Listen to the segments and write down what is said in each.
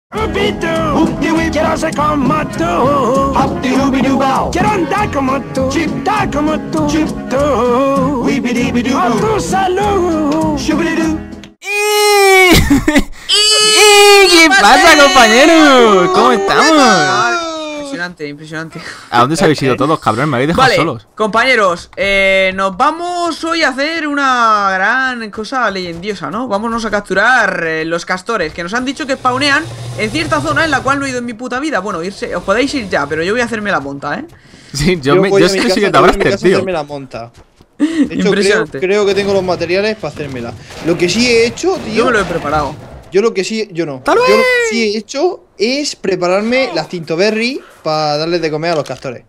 Quiero ser como tú. Quiero andar como tú. Dar como tú. A tu salud. ¿Qué pasa, compañeros? ¿Cómo estamos? Impresionante, impresionante. ¿A dónde se habéis ido todos, cabrón? Me habéis dejado solos. Compañeros, nos vamos hoy a hacer una gran cosa leyendiosa, ¿no? Vámonos a capturar los castores, que nos han dicho que spawnean en cierta zona en la cual no he ido en mi puta vida. Bueno, irse, os podéis ir ya, pero yo voy a hacerme la monta, ¿eh? Sí, yo es que soy de Tabraster, tío. Hacerme la monta. De hecho, creo que tengo los materiales para hacérmela. Lo que sí he hecho, tío. Yo me lo he preparado. Yo lo que sí, yo no. Yo lo que sí he hecho es prepararme las Tintoberry para darles de comer a los castores.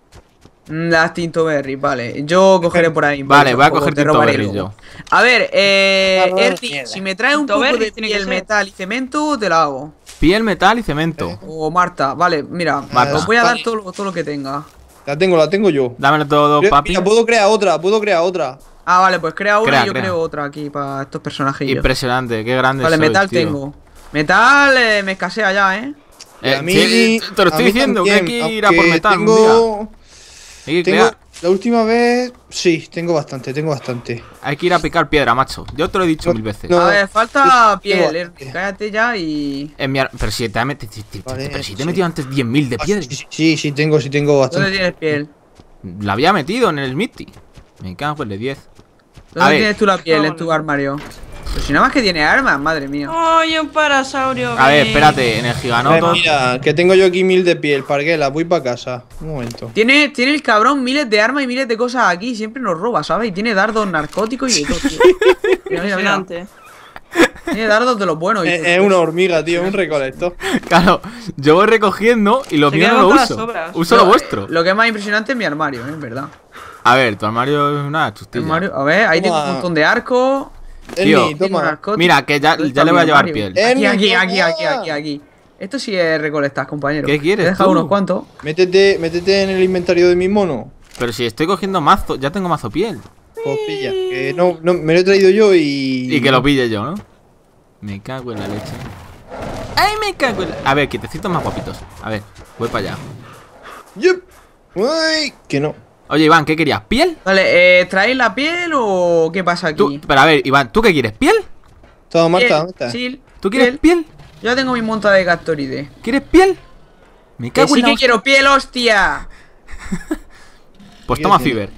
Las Tintoberry, vale. Yo cogeré por ahí. Vale, voy a coger Tintoberry yo. A ver, Erti, si me trae un poco de piel, metal y cemento, te la hago. Piel, metal y cemento. O Marta, vale, mira, Marta. os voy a dar todo lo que tenga. La tengo yo. Dámelo todo, papi. Mira, puedo crear otra. Ah, vale, pues crea una y yo crea. creo otra aquí para estos personajes. Impresionante, qué grande. Vale, sois, metal tío. tengo. Metal me escasea ya, A mí, sí, te lo estoy diciendo, que hay que ir a por metal un día. Hay que crear. La última vez, sí, tengo bastante. Hay que ir a picar piedra, macho. Yo te lo he dicho 1000 veces. No. A ver, falta piel, cállate ya y... Pero si te he metido antes 10.000 de piedra. Sí, tengo bastante. ¿Dónde tienes piel? La había metido en el Smithy. Me cago en el 10. ¿Dónde tienes tú la piel en tu armario? Pues si nada más que tiene armas, madre mía. ¡Ay, un parasaurio! A ver, espérate, en el giganoto. Mira, que tengo yo aquí 1000 de piel. Parguela, voy para casa. Un momento. Tiene el cabrón miles de armas y miles de cosas aquí. Siempre nos roba, ¿sabes? Y tiene dardos narcóticos y de todo, tío. Mira. Impresionante. Tiene dardos de los buenos. Es una hormiga, tío, un recolector. Claro, yo voy recogiendo y lo mío no lo uso. Uso lo vuestro. Lo que es más impresionante es mi armario, en verdad. A ver, tu armario es una chustilla. A ver, ahí tengo un montón de arcos. Tío, toma. Mira, que ya le voy a llevar piel. Aquí. Esto sí es recolectar, compañero. ¿Qué quieres? He dejado unos cuantos. Métete en el inventario de mi mono. Pero si estoy cogiendo mazo, ya tengo mazo piel. Pues pilla. Que no, me lo he traído yo y. Y que lo pille yo, ¿no? Me cago en la leche. ¡Ay, me cago en la... A ver, quietecitos más guapitos. A ver, voy para allá. Yup. Uy, que no. Oye, Iván, ¿qué querías? ¿Piel? Vale, ¿traéis la piel o qué pasa aquí? Pero a ver, Iván, ¿tú qué quieres? ¿Piel? Todo, Marta, ¿dónde estás? Sí, ¿Tú quieres piel? Yo ya tengo mi monta de Gastoride. ¿Quieres piel? Me Que cago sí en la que hostia. quiero piel, hostia. Pues toma Fiber.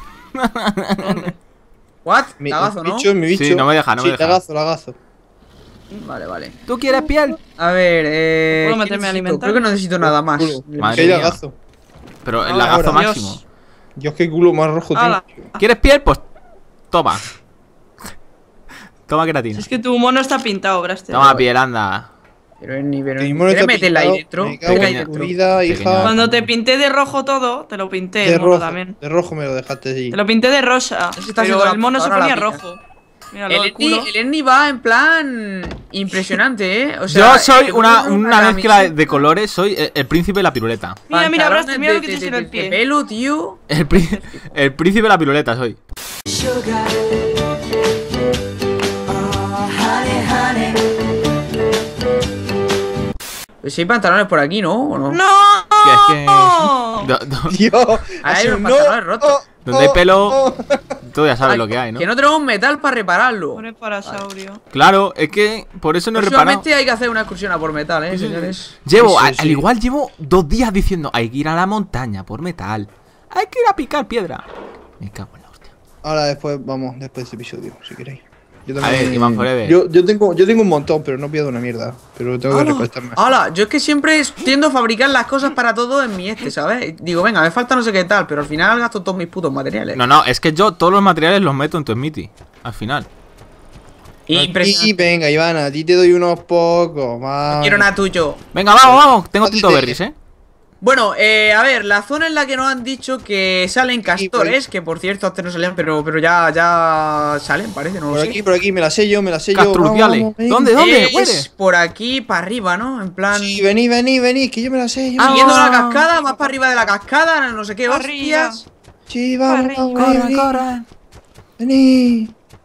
¿What? Mi Lagazo, ¿no? bicho, mi bicho. Sí, no me deja, no me deja. Lagazo. Vale. ¿Tú quieres piel? A ver, ¿Puedo ¿qué meterme a necesito? alimentar? Creo que no necesito nada más. Madre ¿Qué mía. lagazo? Pero el Ahora, lagazo Dios. máximo. Dios, qué culo más rojo ¡Hala! tío. ¿Quieres piel? Pues toma. Toma queratina. Es que tu mono está pintado, Braster. Toma piel, anda. Pero es ni... Mi mono ¿Quieres está meterla ahí pintado, dentro? me cago Venga, ahí en tu dentro. vida, Pequeña. hija. Cuando te pinté de rojo todo, te lo pinté De el mono rojo. también. De rojo me lo dejaste allí. Te lo pinté de rosa. Eso está haciendo Pero la el mono se ahora la ponía pica. rojo. Míralo, el culo. El Ernie va en plan impresionante, ¿eh? O sea, Yo soy una camiseta- mezcla de colores, soy el príncipe de la piruleta. Mira, pantalones Braster, mira lo que tienes en el de pie. pelo, tío. El príncipe de la piruleta soy. Pues si hay pantalones por aquí, ¿no? ¿O no? ¡No! Que es que... Dios, Hay unos no, pantalones rotos. Donde hay pelo, tú ya sabes lo que hay, ¿no? Que no tenemos metal para repararlo. Pone parasaurio. Claro, es que por eso no he reparado. Próximamente hay que hacer una excursión a por metal, señores. Llevo, Sí, al sí. igual llevo 2 días diciendo, hay que ir a la montaña por metal. Hay que ir a picar piedra. Me cago en la hostia. Ahora después, vamos, después de este episodio, si queréis. Yo A ver, Iván Forever. yo tengo un montón, pero no pierdo una mierda. Pero tengo que recolectar más. Hola, yo es que siempre tiendo a fabricar las cosas para todo en mi ¿sabes? Digo, venga, me falta no sé qué tal, pero al final gasto todos mis putos materiales. No, es que yo todos los materiales los meto en tu Smithy. Al final. Y venga, Iván, a ti te doy unos pocos. No quiero nada tuyo. Venga, vamos. Tengo Tintoberries, Bueno, a ver, la zona en la que nos han dicho que salen castores, que por cierto antes no salían, pero ya salen, parece, no lo sé. Por aquí, me la sé yo. Castruciales. Vamos, ven. ¿Dónde? Es ¿Huele? por aquí para arriba, ¿no? En plan... Sí, vení, que yo me la sé. Siguiendo la cascada, más para arriba de la cascada, no sé qué, Arriba. hostias. Sí, vamos, Corre, vení.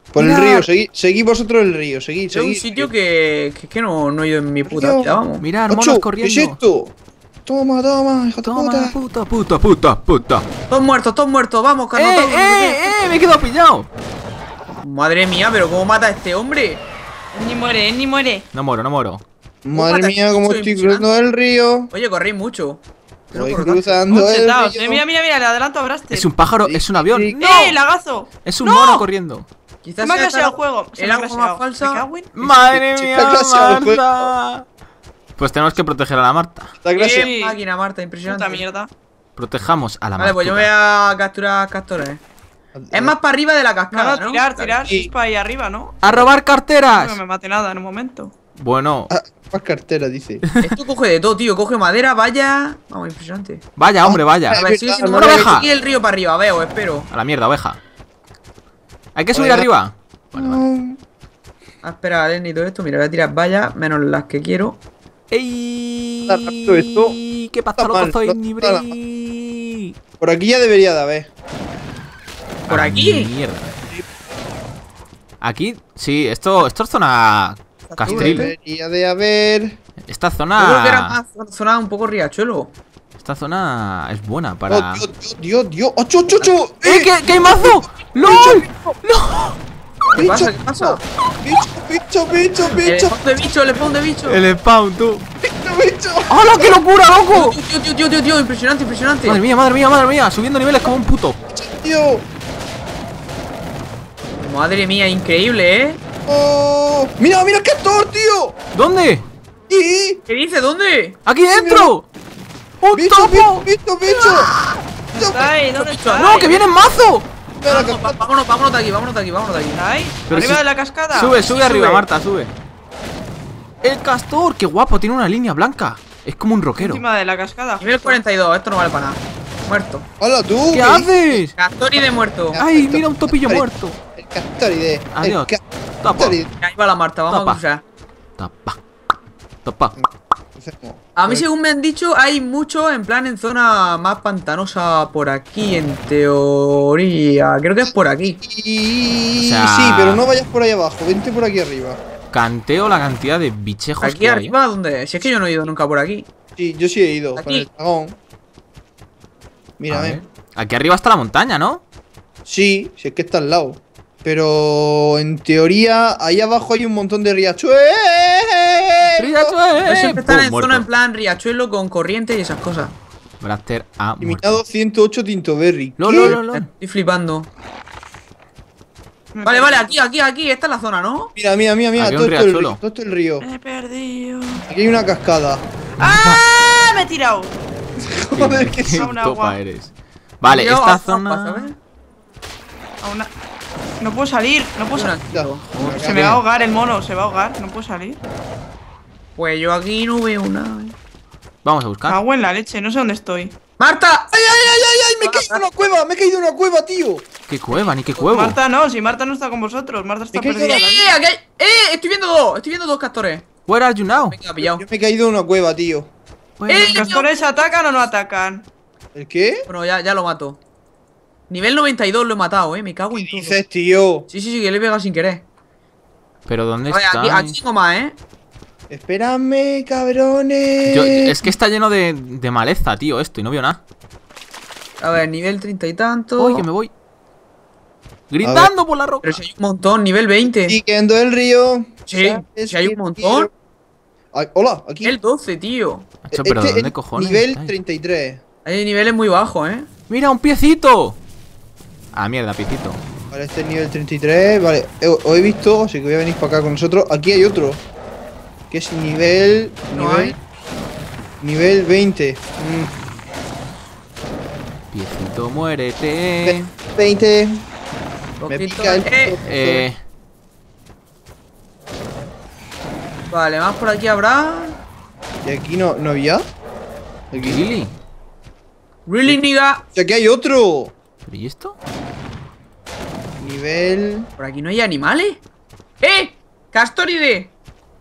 Por el Mirad. río, seguid vosotros el río, seguid. Es un sitio que no he ido en mi puta Río. vida, vamos. Mirad, Ocho, monos ¿qué corriendo. es esto? Toma, hijo de Toma, puta. puta. Todos muertos, vamos, Carnota. Me he quedado pillado. Madre mía, pero ¿cómo mata a este hombre? Ni muere, ni muere. No moro. Madre mía, cómo estoy impresionante. cruzando el río. Oye, corréis mucho. Voy por lo tanto- cruzando el Sentados. río. Mira, le adelanto a Braster. Es un pájaro, Sí, es un avión. sí. ¡No! ¡Lagazo! Es un ¡No! mono corriendo. Quizás Me ha sea crasheado el juego. Se el me ha agua crasheado. más falsa. Me cago en- Madre Sí, mía, está crasheado el Marta. Pues tenemos que proteger a la Marta. Está gracia. Sí. Máquina, Marta, impresionante. Puta mierda. Protejamos a la Vale, Marta. pues yo me voy a capturar castores. Es más para arriba de la cascada, ¿no? Tirar. Sí. Si es para ahí arriba, ¿no? ¡A robar No carteras! me mate nada en un momento. Bueno, Ah, más cartera, dice. Esto coge de todo, tío. Coge madera, vaya. Vamos, impresionante. vaya, hombre, vaya. A ver, sigue siendo Una una oveja. Sigue el río para arriba, veo, espero. A la mierda, oveja. Hay que subir Oveja. arriba. Vale. Espera, Lenny, todo esto. Mira, voy a tirar vallas, menos las que quiero. ¡Ey! Está rápido esto. ¿Qué pasa, Está loco? mal, Soy no ni está brey. Por aquí ya debería de haber. ¿Por Ah, aquí? Mierda. Aquí, sí, esto es zona Castril. Debería de haber. Esta Yo creo que era zona. más zona un poco riachuelo. Esta zona es buena Oh, para. Dios. ¡Ocho! ¿Qué hay mazo? ¡LOL! ¿Qué pasa? ¿Qué pasa? Bicho. El spawn de bicho. El spawn, tú. Bicho. ¡Hola, qué locura, loco! Tío, impresionante. Madre mía, subiendo niveles como un puto. Tío. Madre mía, increíble, ¿eh? Oh. Mira el castor, tío. ¿Dónde? Y. ¿Qué dice? ¿Dónde? ¡Aquí dentro! ¡Un topo! Bicho. ¿Está ahí? ¿Dónde está? ¡No, que viene en mazo! Espera, Vámonos de aquí. ¿Está ahí? Pero ¿Arriba si- de la cascada? Sube Sí, arriba, sube. Marta, sube. El castor, qué guapo, tiene una línea blanca. Es como un rockero. Encima de la cascada. Nivel 42, esto no vale para nada. Muerto. Hola, tú. ¿Qué haces? Castori de muerto. ¡Ay, mira un topillo muerto! El castoride. Adiós. El Tapa. castoride. Ahí va la Marta, vamos Tapa. a cruzar. Tapa. A mí, según me han dicho, hay mucho en plan en zona más pantanosa por aquí, en teoría. Creo que es por aquí. Y... O sea- Sí, pero no vayas por ahí abajo, vente por aquí arriba. Canteo la cantidad de bichejos ¿Aquí que hay. arriba? ¿Dónde? Si es que yo no he ido nunca por aquí. Sí, yo sí he ido con Aquí. el dragón. A Mírame. ver. Aquí arriba está la montaña, ¿no? Sí, si es que está al lado. Pero en teoría, ahí abajo hay un montón de riachuelos. Yo siempre están en Muerto. zona en plan riachuelo con corriente y esas cosas. Braster ha muerto. Eliminado 108 Tintoberry. Lo, ¿Qué? lo, lo, lo. Estoy flipando. Me Vale, perdí. aquí. Esta es la zona, ¿no? Mira, Aquí hay un todo esto es el riachuelo. río. Todo esto es el río. Me he perdido. Aquí hay una cascada. ¡Ah! Me he tirado. Joder, que Qué sí. A un topa agua. eres. Vale, Yo esta a trampa, zona. ¿sabes? A una... No puedo salir. Ya. Se me va a ahogar el mono. Se va a ahogar. No puedo salir. Pues yo aquí no veo nada. Vamos a buscar. Cago en la leche. No sé dónde estoy. ¡Marta! ¡Ay! Me he caído en una cueva, tío. ¿Qué cueva? Ni qué cuevo. Marta no. Si Marta no está con vosotros. Marta está Me he caído perdida. en Aquí hay... Estoy viendo dos castores. Where are you now? Venga, pillado. Yo me he caído en una cueva, tío. ¿Los castores atacan o no atacan? ¿El qué? Bueno, ya lo mato. Nivel 92 lo he matado, me cago ¿Qué en todo. dices, tío? Sí, que le he pegado sin querer. Pero ¿dónde A ver, está? aquí tengo más, Espérame, cabrones. Es que está lleno de maleza, tío, esto, y no veo nada. A ver, nivel 30 y tanto. Uy, que me voy. Gritando por la roca. Pero si hay un montón, nivel 20. Siguiendo el río. Sí, ¿Sabes si hay un qué, montón. tío? Ay, hola, aquí. El 12, tío. Macho, pero Este ¿dónde es cojones Nivel estáis? 33. Hay niveles muy bajos, ¡Mira, un piecito! Ah, mierda, piecito. Vale, este es nivel 33. Vale, os he visto, así que voy a venir para acá con nosotros. Aquí hay otro. Que es nivel. No hay. Nivel 20. Piecito, muérete. 20. Me Poquito, pica el. Vale, más por aquí habrá. Y aquí no había. Aquí. Lili. Really, nigga. Y aquí hay otro. ¿Pero y esto? Nivel. Por aquí no hay animales. Castoride.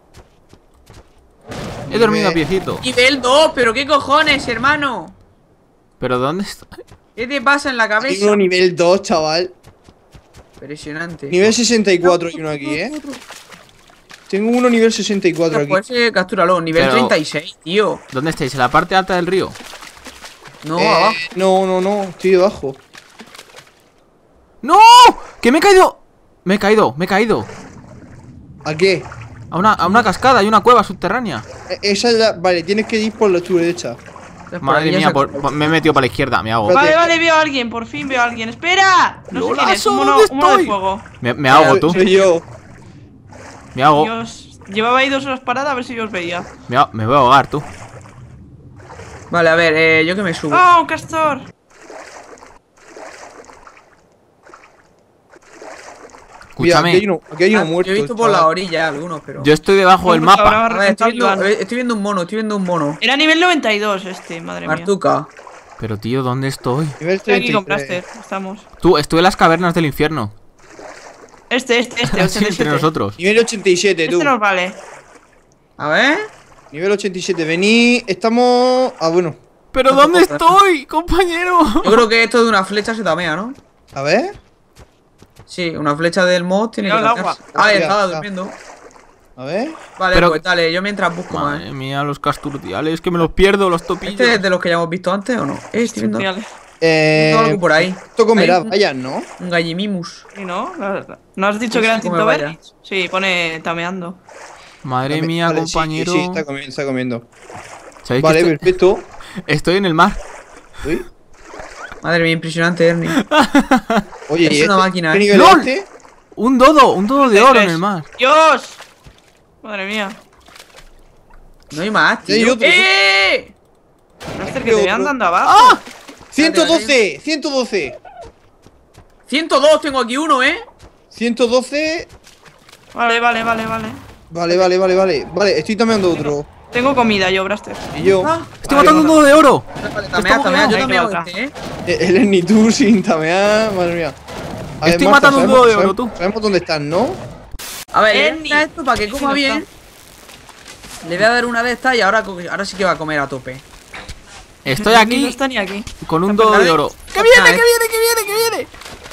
He dormido a Nivel- piecito. Nivel 2, pero qué cojones, hermano. ¿Pero dónde está? ¿Qué te pasa en la Hay cabeza? uno nivel 2, chaval. Impresionante. Nivel 64 hay uno aquí, Tengo uno nivel 64 aquí. Pues captúralo, nivel Pero- 36, tío. ¿Dónde estáis? ¿En la parte alta del río? No, abajo. No, estoy debajo. ¡No! ¡Que me he caído! Me he caído. ¿A qué? A una cascada y una cueva subterránea. Esa es la... Vale, tienes que ir por la tu derecha. Madre mía, me he metido para la izquierda, me hago. Espérate. Vale, veo a alguien, por fin veo a alguien. ¡Espera! No sé quién es, Lolazo, un mono, ¿dónde un mono de estoy? fuego. Me hago, tú. Soy yo. Me hago. Dios, llevaba ahí 2 horas parada a ver si yo os veía. Me voy a ahogar, tú. Vale, a ver, yo que me subo. ¡Oh, un castor! Mira, Escúchame. aquí hay uno muerto. Yo he visto por la orilla algunos, pero. Yo estoy debajo del Vamos, mapa. ahora A ver, reventado el van. estoy viendo un mono, Era nivel 92 este, madre mía. Martuca. Pero tío, ¿dónde estoy? Nivel Estoy aquí 33. con Blaster, estamos. Tú, estuve en las cavernas del infierno. Este, Sí, 87. entre nosotros. Nivel 87, tú. Este nos vale. A ver. Nivel 87. Vení, estamos... Ah, bueno. ¿Pero dónde estoy, compañero? Yo creo que esto de una flecha se tamea, ¿no? A ver. Sí, una flecha del mod tiene Mira que el tamearse. agua. Ah, Ya, estaba ya. durmiendo. A ver. Vale, Pero- pues dale, yo mientras busco más. Madre mía, los casturdiales, que me los pierdo, los topillos. ¿Este es de los que ya hemos visto antes o no? Estoy viendo Fíjale. algo por ahí. Esto comerá Ahí. vallas, ¿no? Un gallimimus. ¿Sí, no? ¿No has dicho que eran Sí, come tintoberries? Sí, pone tameando. Madre mía, Vale, sí, compañero. Sí, está comiendo. ¿Sabéis Vale, que perfecto. estoy en el mar? Uy. Madre mía, impresionante, Ernie. Oye, Es ¿y una máquina, ¿Qué ¿eh? nivel ¡Lol! es este? Un dodo de oro en el mar. ¡Dios! Madre mía. No hay más, Ya hay tío. otro. ¡Eh! Blaster, que te vean dando abajo. ¡Ah! 112, 112. 102, tengo aquí uno, 112. Vale. Vale, estoy tameando otro. Tengo comida yo, Blaster. Y yo. Ah, ¡Estoy matando un dodo de oro! vale, tamea, yo Ahí también queda hago otra. este, Él es ni tú sin tamear, madre mía. A ver, Estoy Marta, matando un sabemos- dodo de oro, sabemos- tú. Sabemos dónde están, ¿no? A ver, Ernie. mira esto para que Sí, coma no bien. Le voy a dar una de estas y ahora sí que va a comer a tope. Estoy No aquí está ni aquí. con un dodo de oro. ¡Que viene, que viene, que viene!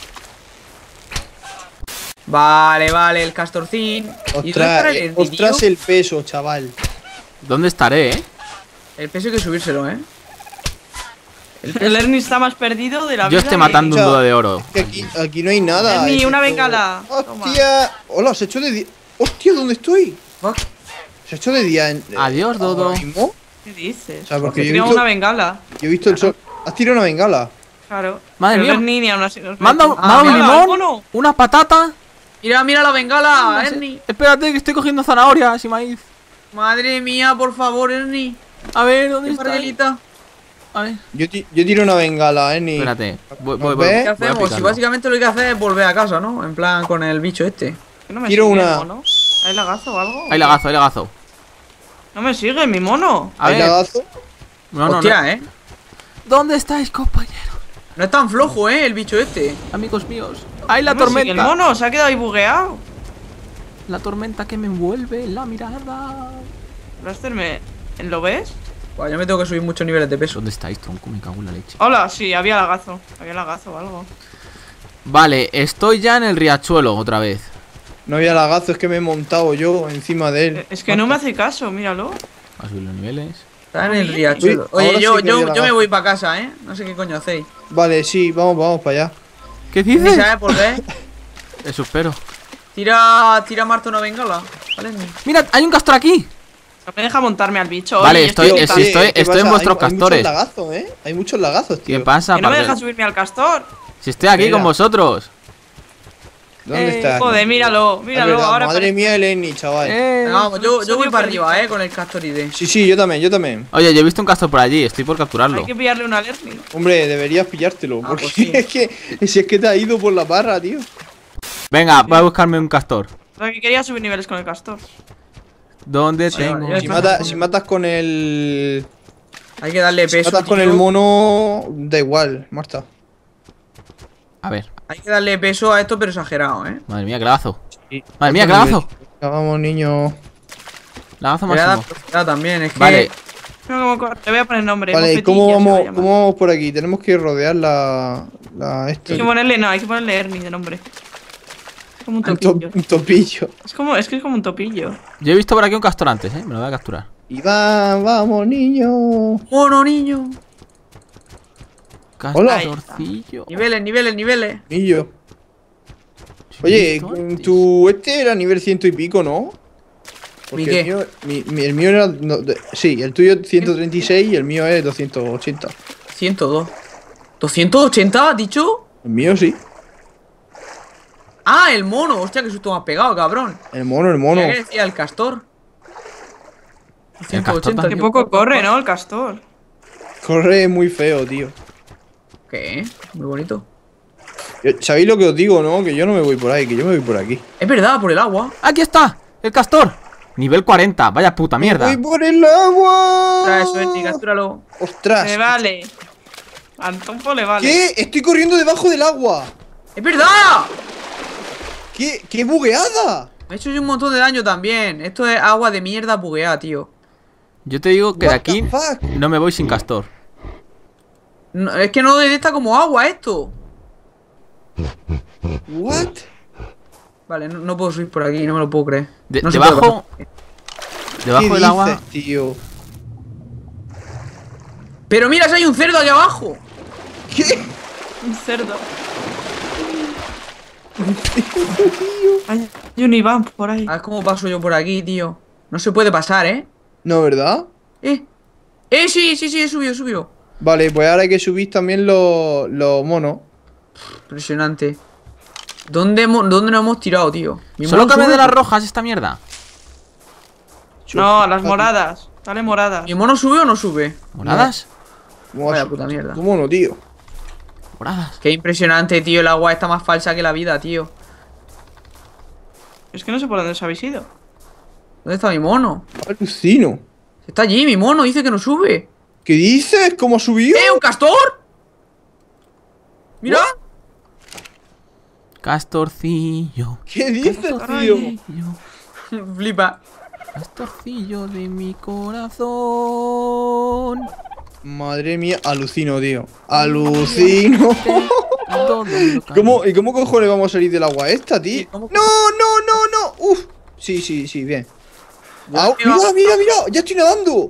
Vale, el castorcín. ¿Y dónde estará el Ernie, Ostras tío? el peso, chaval. ¿Dónde estaré, El peso hay que subírselo, El Ernie está más perdido de la vida. Yo estoy que- matando un Chao. dodo de oro. Que aquí no hay nada. Ernie, es una esto- bengala. Toma. Hostia. Hola, se ha hecho de día. Hostia, ¿dónde estoy? Fuck. Se ha hecho de día. Adiós, Dodo. ahora mismo. ¿Qué dices? O sea, porque Porque yo he tengo visto- una bengala. Yo he visto el sol. ¿Has tirado una bengala? Claro. Madre Pero mía. el Ernie ni aún así nos Manda, mete. manda un mira, limón, mono. una patata. Mira la bengala, Ernie. Espérate, que estoy cogiendo zanahorias y maíz. Madre mía, por favor, Ernie. A ver, ¿dónde Qué está? Margarita. A ver. Yo tiro una bengala, Ni. Espérate. Voy, ¿Ves? voy ¿Qué a hacemos? Si picarlo. básicamente lo que hay que hacer es volver a casa, ¿no? En plan, con el bicho este. Que no me Tiro sigue, una. mono. ¿Hay lagazo o algo? Hay lagazo, hay lagazo. No me sigue, mi mono. A ¿Hay ver. lagazo? No, no, Hostia, no. ¿Dónde estáis, compañeros? No es tan flojo, el bicho este. Amigos míos. ¡Ay, la No me sigue el tormenta! mono se ha quedado ahí bugueado. La tormenta que me envuelve la mirada. Blaster, ¿lo ves? Buah, yo me tengo que subir muchos niveles de peso. ¿Dónde estáis, tronco? Me cago en la leche. Hola, sí, había lagazo. Había lagazo o algo. Vale, estoy ya en el riachuelo otra vez. No había lagazo, es que me he montado yo encima de él. Es que no me hace caso, míralo. A subir los niveles. Está en el Uy, riachuelo. ahora Oye, sí yo que había me lagazo. voy para casa, No sé qué coño hacéis. Vale, sí, vamos para allá. ¿Qué Ni dices? sabes por qué. Eso espero. Tira Marta una bengala. ¿Vale? Mira, hay un castor aquí. No me deja montarme al bicho. Vale, Oye, estoy- estoy es- montando. estoy- ¿qué estoy en pasa? vuestros Hay castores. muchos lagazos, Hay muchos lagazos, tío. ¿Qué pasa, Que no me Parker? deja subirme al castor. Si estoy aquí Mira. con vosotros. ¿Dónde estás? Joder, míralo, Es míralo. verdad, Ahora madre mía, el Enni, chaval. Venga, vamos, yo voy Soy para perdido. arriba, con el Castoride. Sí, yo también. Oye, yo he visto un castor por allí. Estoy por capturarlo. hay que pillarle una alerta. Hombre, deberías pillártelo. Ah, Porque pues sí. si es que te ha ido por la barra, tío. Venga, voy a buscarme un castor. Lo que quería subir niveles con el castor. ¿Dónde Sí, tengo? ya Si, está. si matas con el. Hay que darle Si peso. matas con tío. el mono. Da igual, Marta. A ver. Hay que darle peso a esto, pero exagerado, Madre mía, qué lagazo. Madre mía, qué lagazo. Vamos, niño. Lagazo Le voy a dar máximo. velocidad también, es que. Vale. Mira cómo corre. Le voy a poner nombre. Vale, ¿y Mofetilla, cómo se va a vamos, llamar. cómo vamos por aquí? Tenemos que rodear la. Hay que ponerle, no, hay que ponerle Ernie de nombre. como un Un, topillo. un topillo. Es que es como un topillo. Yo he visto por aquí un castor antes, me lo voy a capturar. Iván, vamos, niño. Mono, niño. Hola. Castorcillo. Niveles, niveles, niveles. Niño. Sí, lo he Oye, visto antes. tu este era nivel 100 y pico, ¿no? Porque qué? el mío, el mío era. No, sí, el tuyo es 136 y el mío es 280. 102. ¿280 has dicho? El mío sí. Ah, el mono. Hostia, que susto me has pegado, cabrón. El mono, el mono. ¿Qué decía el castor? El castor Qué también. poco corre, ¿no? El castor. Corre muy feo, tío. ¿Qué? Muy bonito. ¿Sabéis lo que os digo, no? Que yo no me voy por ahí, que yo me voy por aquí. Es verdad, por el agua. ¡Aquí está! ¡El castor! Nivel 40, vaya puta mierda. ¡Voy por el agua! Trae suerte y captúralo. ¡Ostras! Le vale. Al Tompo le vale. ¿Qué? Estoy corriendo debajo del agua. ¡Es verdad! ¡Qué bugueada! Me he hecho yo un montón de daño también. Esto es agua de mierda bugueada, tío. Yo te digo que de What aquí the fuck? no me voy sin castor. No, es que no detecta como agua esto. ¿What? Vale, no puedo subir por aquí, no me lo puedo creer. De- No se debajo puede debajo ¿Qué del agua. dices, tío? pasar. Pero mira, si hay un cerdo aquí abajo. ¿Qué? Un cerdo. Hay un Iván por ahí. A ver cómo paso yo por aquí, tío. No se puede pasar, ¿eh? No, ¿verdad? Sí, he subido. Vale, pues ahora hay que subir también los monos. Impresionante. ¿Dónde nos hemos tirado, tío? Mi Solo mono cabe sube, de las rojas esta mierda. No, a las moradas. Dale moradas. ¿Mi mono sube o no sube? ¿Moradas? ¿Cómo Vaya vas- puta mierda. Tu mono, tío. Moradas. Qué impresionante, tío. El agua está más falsa que la vida, tío. Es que no sé por dónde os habéis ido. ¿Dónde está mi mono? Alucino. Está allí, mi mono. Dice que no sube. ¿Qué dices? ¿Cómo subió? ¡Un castor! ¡Mira! Castorcillo. ¿Qué dices, tío? Castorcillo. Flipa. Castorcillo de mi corazón. Madre mía, alucino, tío. Alucino. ¿Y cómo cojones vamos a salir del agua esta, tío? Sí, ¿cómo? No. Uf. Sí, bien. Yo Mira, ya estoy nadando.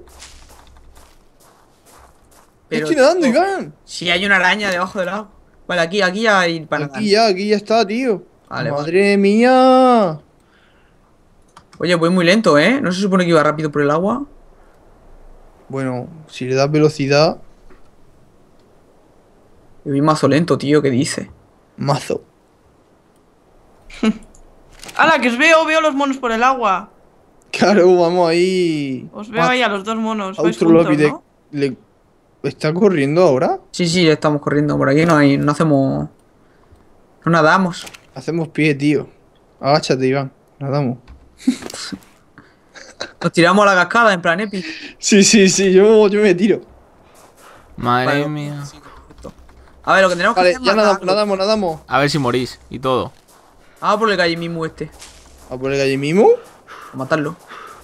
Pero, Estoy nadando, tío, Iván. si hay una araña debajo del agua. Vale, aquí ya hay para nadar. Aquí ya está, tío. Vale, Madre mía. Oye, voy muy lento, ¿eh? ¿No se supone que iba rápido por el agua? Bueno, si le das velocidad, Yo voy mazo lento, tío. ¿Qué dice? mazo. ¡Hala, que os veo los monos por el agua! Claro, vamos ahí. Os veo ahí a los dos monos. Vais Austrolopide. juntos, ¿no? ¿Está corriendo ahora? Sí, estamos corriendo por aquí. No hacemos... No nadamos. Hacemos pie, tío. Agáchate, Iván. Nadamos. Nos tiramos a la cascada en plan epic. Sí, yo me tiro. Madre Vale. mía. A ver, lo que tenemos que Vale, hacer es ya matarlo. nadamos. A ver si morís y todo. Vamos por el gallimismo este. ¿A por el gallimismo? A matarlo.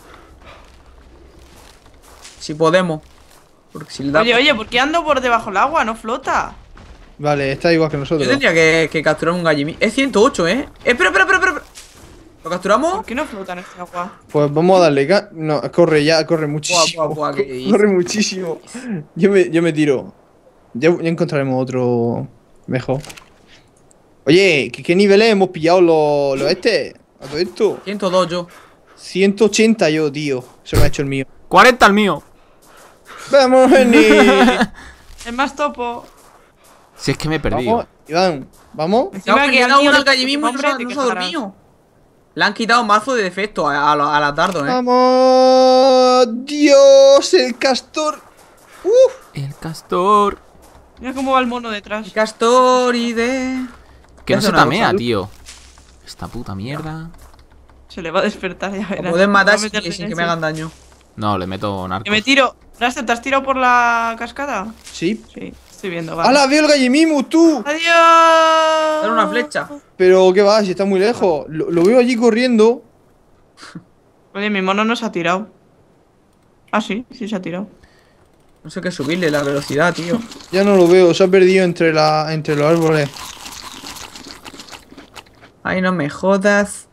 Si podemos. Porque si le da... Oye, ¿por qué ando por debajo del agua? No flota. Vale, está igual que nosotros. Yo tendría que capturar un gallimismo. Es 108, ¿eh? Espera. ¿Lo capturamos? ¿Por qué no flota en este agua? Pues vamos a darle. No, corre muchísimo. Buah, ¿qué dices? Corre muchísimo. Yo me tiro. Ya encontraremos otro mejor. Oye, ¿qué niveles hemos pillado los este? A todo esto. 102 yo. 180 yo, tío. Se me ha hecho el mío. 40 al mío. Vamos, Jenny. Es más topo. Si es que me he perdido. Vamos, Iván. ¿Vamos? Encima que que le al dado niño uno le al gallimismo y hombre, no te se ha quejarás. dormido. Le han quitado mazo de defecto a las dardos, ¡Vamos! ¡Dios! ¡El castor! ¡Uf! El castor. Mira cómo va el mono detrás. Castoride. Que no Hace se una tamea, cosa. tío. Esta puta mierda. Se le va a despertar, ya Lo verás. pueden matar Va a meterse sin en que ese. me hagan daño. No, le meto narcos. Que me tiro. Raster, ¿te has tirado por la cascada? Sí. Sí, estoy viendo, vale. ¡Hala! ¡Veo el gallimimus, tú! ¡Adiós! Dale una flecha. Pero, ¿qué va? Si está muy lejos. Lo veo allí corriendo. Oye, mi mono no se ha tirado. Ah, sí se ha tirado. No sé qué subirle la velocidad, tío. Ya no lo veo. Se ha perdido entre los árboles. Ay, no me jodas.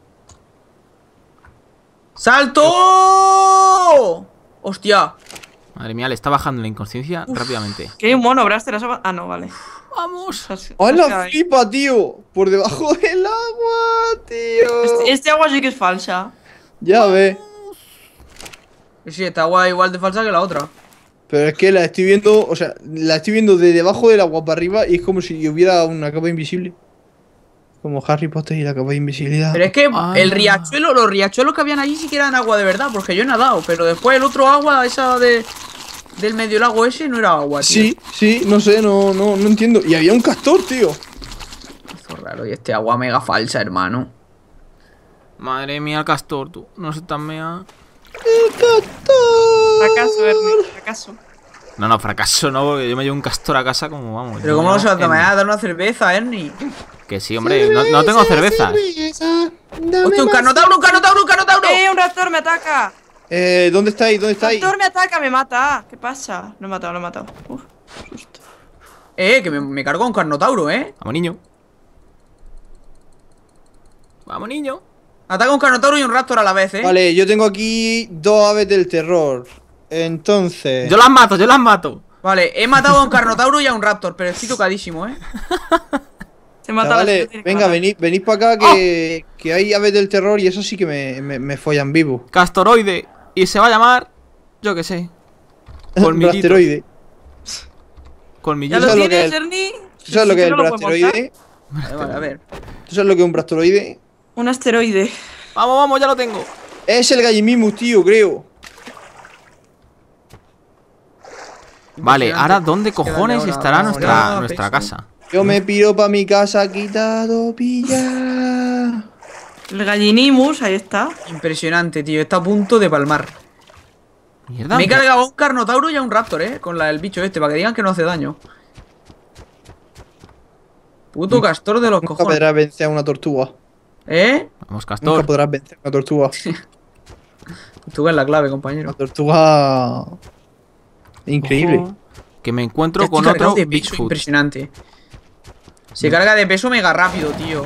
¡Salto! ¡Hostia! Madre mía, le está bajando la inconsciencia rápidamente. Que hay un mono, Braster. Ah, no, vale. ¡Vamos! ¡Hola, flipa, tío! Por debajo del agua, tío. Este agua sí que es falsa. Ya ves. Sí, esta agua igual de falsa que la otra. Pero es que la estoy viendo, o sea, la estoy viendo de debajo del agua para arriba y es como si hubiera una capa invisible. Como Harry Potter y la capa de invisibilidad. Pero es que Ah. el riachuelo, los riachuelos que habían allí sí que eran agua de verdad, porque yo he nadado. Pero después el otro agua, esa del medio lago ese, no era agua, tío. Sí, sí, no sé, no entiendo. Y había un castor, tío. Esto es raro, y este agua mega falsa, hermano. Madre mía, el castor, tú. No se tan mea. ¡El castor! Fracaso, Ernie. Fracaso. No, fracaso no, porque yo me llevo un castor a casa como vamos. Pero yo ¿cómo no se va a en- tomar? A dar una cerveza, Ernie. Que sí, hombre, no tengo cervezas. Cerveza, dame ¡Hostia, un más. carnotauro, un carnotauro, un carnotauro! Un raptor me ataca! ¿Dónde estáis? ¿Dónde estáis? Raptor me ataca, me mata. ¿Qué pasa? Lo he matado, lo he matado. Uf, susto. Que me cargo un carnotauro, Vamos, niño. Vamos, niño. Ataca un carnotauro y un raptor a la vez, Vale, yo tengo aquí dos aves del terror. Entonces. Yo las mato, yo las mato. Vale, he matado a un carnotauro y a un raptor, pero estoy tocadísimo, Se mata a la Vale, gente, venga, tiene que venid para acá que hay aves del terror y eso sí que me follan vivo. Castoroide. Y se va a llamar. Yo qué sé. Colmillito. Blasteroide. matar. ¿Ya Colmillito. lo ¿Sabes lo que tienes, es? Ernie? ¿Tú sabes lo que es el no lo puedes montar. blasteroide? Vale, a ver. ¿Tú sabes lo que es un blasteroide? Un asteroide. Vamos, ya lo tengo. Es el Gallimimus, tío, creo. Vale, ahora ¿dónde Es que cojones dale estará ahora, nuestra peso. casa? Yo me piro pa' mi casa, quitado, pilla. El gallinimus, ahí está. Impresionante, tío. Está a punto de palmar. Mierda. Me he cargado a un carnotauro y a un raptor, con el bicho este, para que digan que no hace daño. Puto castor de los Nunca cojones. podrás vencer a una tortuga. Vamos, Nunca castor. podrás vencer a una tortuga. Tú es la clave, Una compañero. tortuga. Increíble. Ojo, que me encuentro Estoy con cargado otro de peso Bigfoot. impresionante. Se carga de peso mega rápido, tío.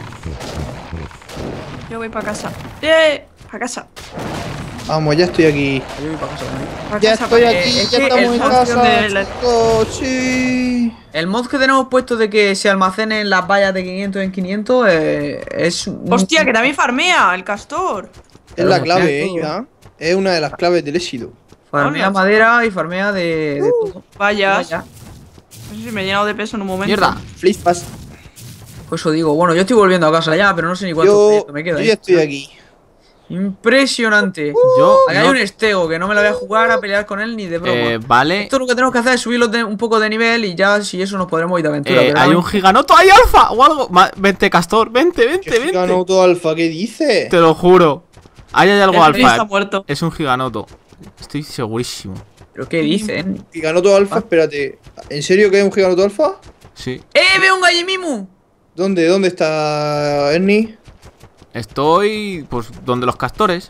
Yo voy para casa. Para casa. Vamos, ya estoy aquí. Yo voy para casa también. Pa' Ya casa, estoy porque aquí, es ya que estamos el en función casa. de la- chicos, sí. El mod que tenemos puesto de que se almacenen las vallas de 500 en 500 es... Hostia, que también farmea el castor. Es la Claro, clave, todo. Iván. Es una de las claves del éxito. Farmea Hola. madera y farmea de todo. Vayas. Vaya. No sé si me he llenado de peso en un momento. Mierda. Flipas. Pues eso digo, bueno, yo estoy volviendo a casa ya, pero no sé ni cuánto Yo, me queda. yo ya estoy aquí. Impresionante. Yo Aquí hay no- un estego que no me la voy a jugar a pelear con él ni de broma. vale. Esto lo que tenemos que hacer es subirlo un poco de nivel y ya si eso nos podremos ir de aventura. pero Hay ahora- un giganoto, hay alfa o algo. Vente, castor, vente. ¿Qué giganoto alfa? ¿Qué dices? Te lo juro. Ahí hay algo El Ernie está alfa. muerto. Es un giganoto. Estoy segurísimo. ¿Pero qué dicen? Giganoto alfa, espérate. ¿En serio que es un giganoto alfa? Sí. ¡Veo un gallimimu! ¿Dónde está Ernie? Estoy. Pues donde los castores.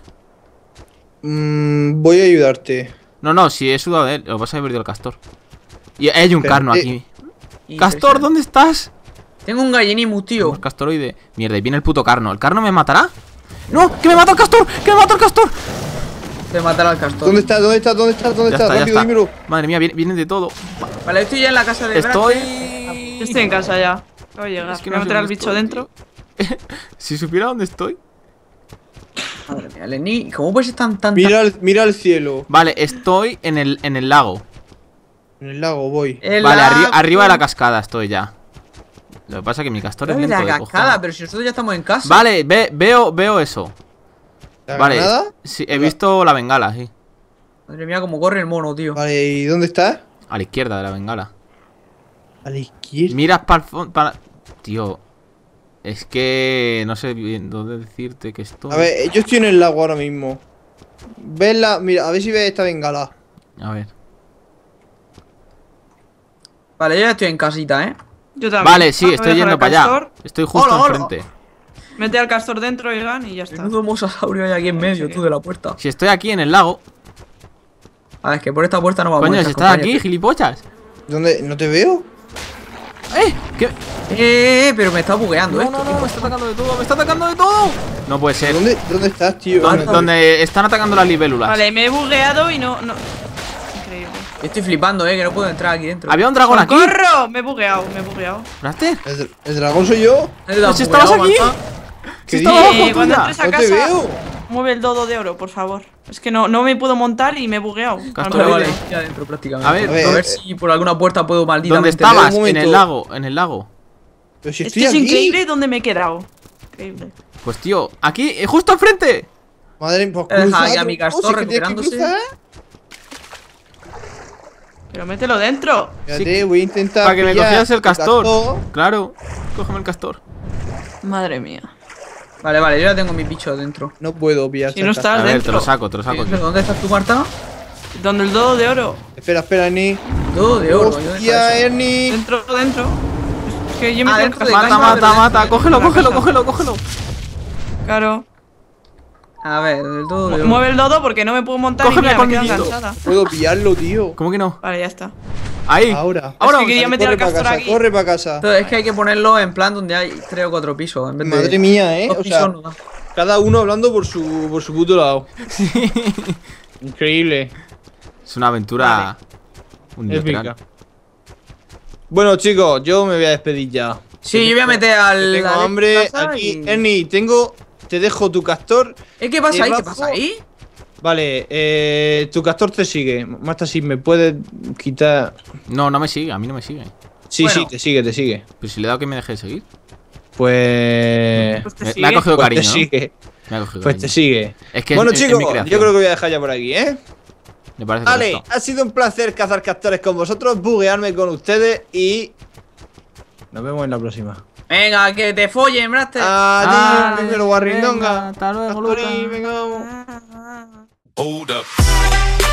Voy a ayudarte. No, si he sudado de él. Lo que pasa es que he perdido el castor. Y hay un Pero, carno aquí. Castor, Impresionante. ¿dónde estás? Tengo un gallinimu, tío. Somos castoroide. Mierda, y viene el puto carno. ¿El carno me matará? ¡No! ¡Que me mata el castor! ¡Que me mata el castor! De matar al castor. ¿Dónde está? ¿Dónde está? ¿Dónde está? ¿Dónde Ya está? está, ya Rápido, está. dímelo. Madre mía, vienen de todo. Vale, estoy ya en la casa de Estoy. Yo estoy en casa ya. Acabo de llegar. Es que Voy a no sé meter al dónde bicho estoy, dentro. Si supiera dónde estoy. Madre mía, Lenny, ¿cómo puedes estar tan... Mira al cielo. Vale, estoy en el lago. En el lago voy. El Vale, lago. arriba de la cascada estoy ya. Lo que pasa es que mi castor es Ay, lento la de cascada, cojones. pero si nosotros ya estamos en casa. Vale, veo eso. ¿La Vale. granada? Sí, he visto la bengala, sí. Madre mía, cómo corre el mono, tío. Vale, ¿y dónde estás? A la izquierda de la bengala. A la izquierda. Miras para el fondo. Tío. Es que no sé bien dónde decirte que estoy. A ver, yo estoy en el lago ahora mismo. ¿Ves la? Mira, a ver si ves esta bengala. A ver. Vale, yo ya estoy en casita, Yo también. Vale, sí, Voy a estoy dejar yendo al para allá. castor, Estoy justo Hola, hola. enfrente. Mete al castor dentro, Egan, y ya está. Menudo mosasaurio hay aquí en medio, tú, de la puerta. Si estoy aquí en el lago. A ver, es que por esta puerta no vamos a Coño, entrar, si estás aquí, compañero. gilipollas. ¿Dónde? ¿No te veo? ¿Qué? Pero me está bugueando No, esto. no, ¿qué no, me pasa? está atacando de todo, me está atacando de todo. No puede ser. ¿Dónde estás, tío? Donde están atacando las libélulas. Vale, me he bugueado y no. Increíble. Estoy flipando, que no puedo entrar aquí dentro. Había un dragón aquí. ¡Corro! Me he bugueado, me he bugueado. ¿Esperaste? ¿El dragón soy yo? Pero si estabas aquí. ¿Qué Si estaba dices? abajo Cuando tuya. entres a No te casa, veo. mueve el dodo de oro, por favor. Es que no me puedo montar y me he bugueado. Castor, Vale, Vale. vale, estoy adentro prácticamente. A ver, a ver si por alguna puerta puedo ¿Dónde malditamente. estabas? un momento. En el lago, en el lago. Pero si Esto estoy es aquí. increíble donde me he quedado. Increíble. Pues tío, aquí, justo enfrente. Madre mía, pues Deja cruza, ahí a mi tronco, castor si es que tienes que recuperándose. cruzar. Pero mételo dentro. Espérate, voy a intentar. Para que me pillar cogieras el tu castor. Claro, cógeme el castor. Madre mía. Vale, vale, yo ya tengo mi bicho dentro. No puedo pillar. Si no esta estás A ver, dentro. te lo saco aquí. ¿Dónde estás tú, Marta? Donde el dodo de oro. Espera, Ernie. Todo de oro. ¿dónde está Hostia, eso? Ernie. Dentro. Es que yo me Ah, tengo dentro que de casar. casa. Mata. Cógelo, La casa. cógelo. Claro. A ver, el todo de oro. Mueve el dodo porque no me puedo montar Cógeme y mira, el me quedo colmillito. enganchada. Puedo pillarlo, tío. ¿Cómo que no? Vale, ya está. Ahí. Ahora. Ahora. Es que quería meter Corre al para castor casa, aquí. corre para casa. Entonces, es que hay que ponerlo en plan donde hay 3 o 4 pisos. En vez de Madre mía, dos o pisos sea, no da. cada uno hablando por su puto lado. Increíble. Es una aventura unilateral. Épica. Bueno, chicos, yo me voy a despedir ya. Sí, yo voy a meter al. Tengo al hambre. casa Aquí, y- Ernie, te dejo tu castor. ¿Qué pasa ahí? ¿Qué debajo- pasa ahí? Vale, tu castor te sigue. Marta, si me puedes quitar. No me sigue, a mí no me sigue. Sí, Bueno. sí, te sigue. Pero si le he dado que me deje de seguir. Pues. Pues te Me ha sigue. cogido Pues cariño, te ¿no? sigue. Me ha cogido Pues te cariño. sigue. Es que Bueno, es mi chicos, creación. yo creo que voy a dejar ya por aquí, ¿eh? Me parece Vale, correcto. ha sido un placer cazar castores con vosotros, buguearme con ustedes y. Nos vemos en la próxima. Venga, que te follen, Braster. Adiós, primero venga, guarrindonga. hasta luego, Castorín, Luca. venga, vamos. Hold up.